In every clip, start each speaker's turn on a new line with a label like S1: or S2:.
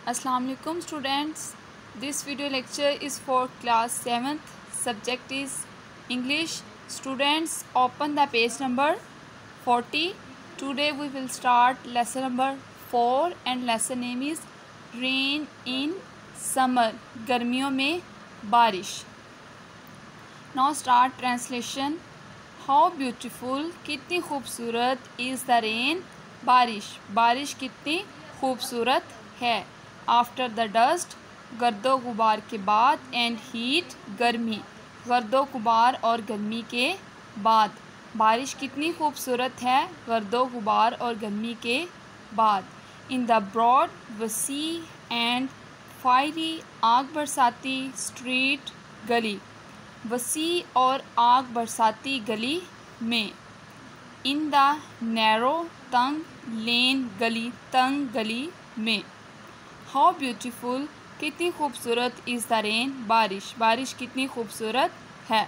S1: Assalamu alaikum students. This video lecture is for class 7th. Subject is English. Students, open the page number 40. Today we will start lesson number 4 and lesson name is Rain in Summer. गर्मियों में बारिश. Now start translation. How beautiful, कितनी खूबसूरत is the rain, बारिश. बारिश कितनी खूबसूरत है. आफ्टर द डस्ट, गर्दो गुबार के बाद. एंड हीट, गर्मी. गर्दो गुबार और गर्मी के बाद. बारिश कितनी खूबसूरत है गर्दो गुबार और गर्मी के बाद. इन द ब्रॉड, वसी एंड फायरी, आग बरसाती स्ट्रीट, गली. वसी और आग बरसाती गली में. इन द नैरो, तंग, लेन, गली, तंग गली में. हाउ ब्यूटीफुल, कितनी खूबसूरत इज़ द रेन, बारिश. बारिश कितनी खूबसूरत है.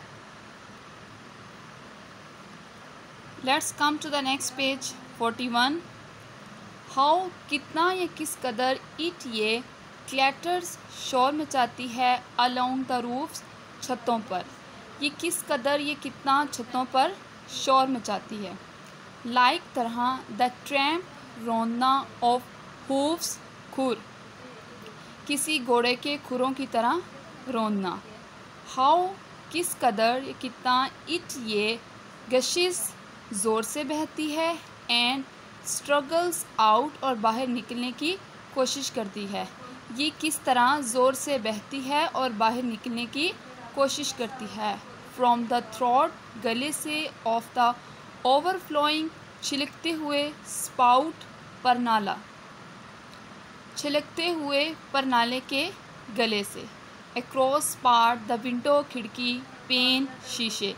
S1: Let's come to the next page 41. How, कितना या किस कदर. इट, ये. क्लैटर्स, शोर मचाती है. अलोंग द रूफ्स, छतों पर. ये किस कदर, ये कितना छतों पर शोर मचाती है. लाइक, तरह. द ट्रैम्प, रोंदना. ऑफ हूफ्स, खुर. किसी घोड़े के खुरों की तरह रोंदना. हाउ, किस कदर, ये कितना. इट, ये. गशिश, ज़ोर से बहती है. एंड स्ट्रगल्स आउट, और बाहर निकलने की कोशिश करती है. ये किस तरह ज़ोर से बहती है और बाहर निकलने की कोशिश करती है. फ्रॉम द थ्रोट, गले से. ऑफ द ओवरफ्लोइंग, छिलकते हुए. स्पाउट, परनाला. छिलकते हुए परनाले के गले से. अक्रॉस पार्ट, द विंडो, खिड़की. पेन, शीशे.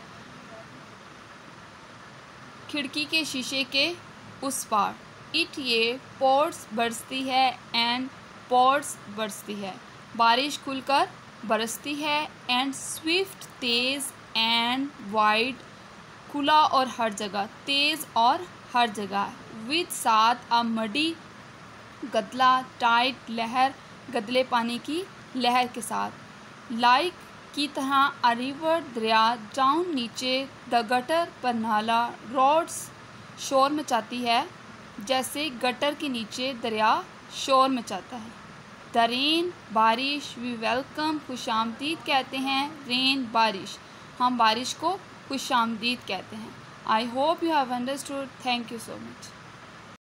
S1: खिड़की के शीशे के उस पार. इट, ये. पॉट्स, बरसती है. एंड पॉट्स, बरसती है. बारिश खुलकर बरसती है. एंड स्विफ्ट, तेज़. एंड वाइड, खुला और हर जगह. तेज़ और हर जगह. विद, साथ. अ मडी, गदला. टाइट, लहर. गदले पानी की लहर के साथ. लाइक, की तरह. अ रिवर, दरिया. डाउन, नीचे. द गटर, पर नाला. रोड्स, शोर मचाती है. जैसे गटर के नीचे दरिया शोर मचाता है. द रेन, बारिश. वी वेलकम, खुशामदीद कहते हैं. रेन, बारिश. हम बारिश को खुशामदीद कहते हैं. I hope you have understood. Thank you so much.